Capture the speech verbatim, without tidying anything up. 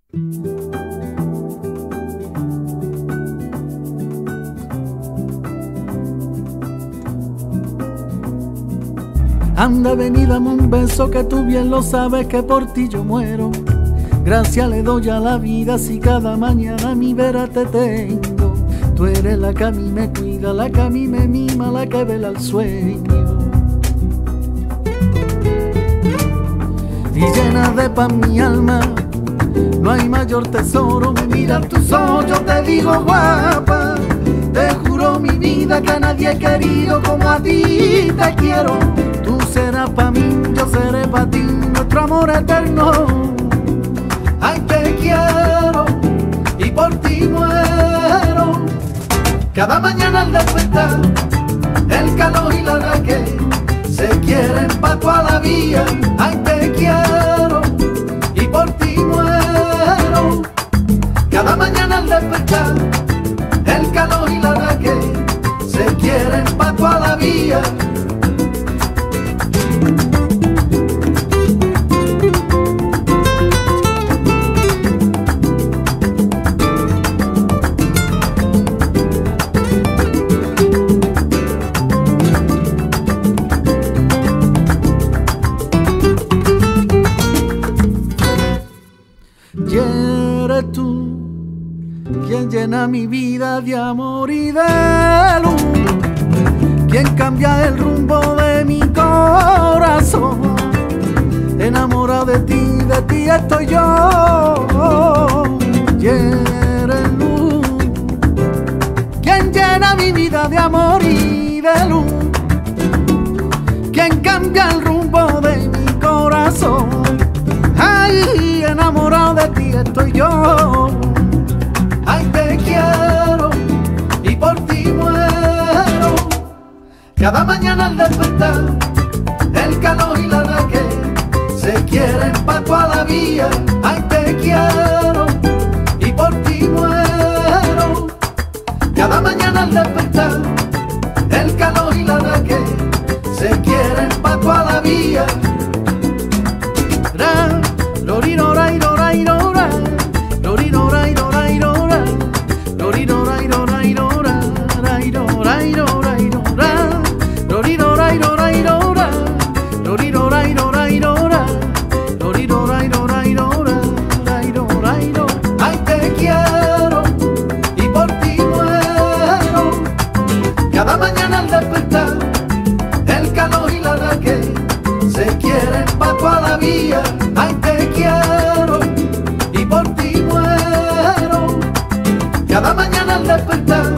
Anda, ven y dame un beso, que tú bien lo sabes que por ti yo muero. Gracias le doy a la vida si cada mañana a mi vera te tengo. Tú eres la que a mí me cuida, la que a mí me mima, la que vela el sueño. Y llena de paz mi alma, no hay mayor tesoro. Me mira tus ojos, yo te digo guapa. Te juro mi vida que a nadie he querido como a ti te quiero. Tú serás pa' mí, yo seré pa' ti, nuestro amor eterno. Ay, te quiero y por ti muero. Cada mañana al despertar, el calor y la raquel se quieren pa' toda la vida. Ay, te quiero y por ti muero. Cada mañana al despertar, el calor y la raquel se quieren pa' toda la vida. Y eres tú quien llena mi vida de amor y de luz, quien cambia el rumbo de mi corazón. Enamorado de ti, de ti estoy yo. Y eres luz, quien llena mi vida de amor y de luz, quien cambia el rumbo de mi corazón. Ay, enamorado de ti estoy yo. Ay, te quiero y por ti muero. Cada mañana al despertar, el calor y la raquel se quieren pa' toda la vida. Ay, te quiero y por ti muero. Cada mañana al despertar, el calor y la raquel se quieren pa' toda la vida. Ra, lorino, ra, iro, ra, iro, ra. Lorino, ra, iro, ra, iro, ra. Lorino, ra, iro, ra, iro, ra. Ra, iro, ra, iro, ra, iro, ra. Lorino, ra, iro, ra, iro, ra. Lorino, ra, iro, ra, iro, ra. Lorino, ra, iro, ra, iro, ra. Ra, iro, ra, iro. Ay, te quiero y por ti muero. Cada mañana al despertar, el calor y la raquel se quieren pa' toda la vida. Ay, te quiero y por ti muero. Cada mañana al despertar,